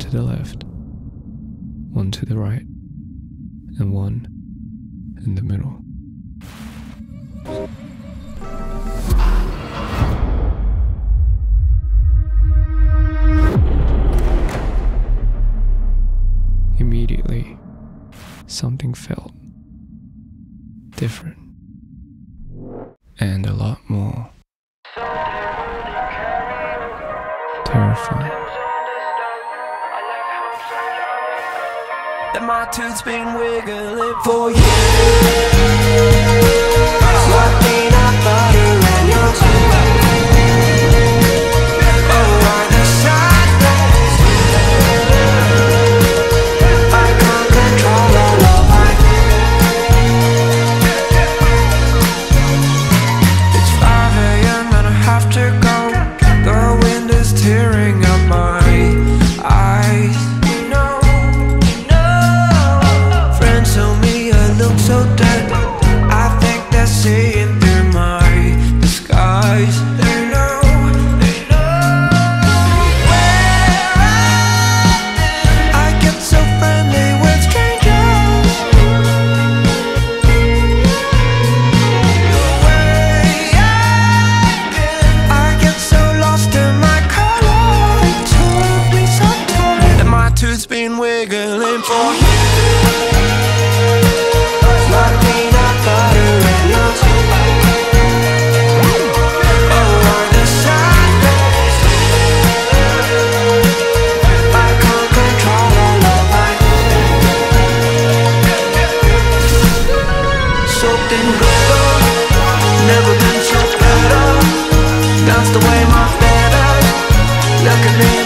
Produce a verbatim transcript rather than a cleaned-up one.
to the left, one to the right, and one in the middle. Immediately, something felt different and a lot more terrifying. And my tooth's been wiggling for you. Like peanut butter in your teeth. Oh, like the sadness. I can't control all of my. It's five a m and I have to go. The wind is tearing up my eyes. So dead, I think they're seeing through my disguise. They know, they know where I've been. I get so friendly with strangers. The way I've been, I get so lost in my color. It took me some time, and my tooth's been wiggling for you. Like peanut butter in your teeth. Oh, like the sadness. I can't control all of my. Soaked in glitter, never been so better. That's the way my feathers look at me.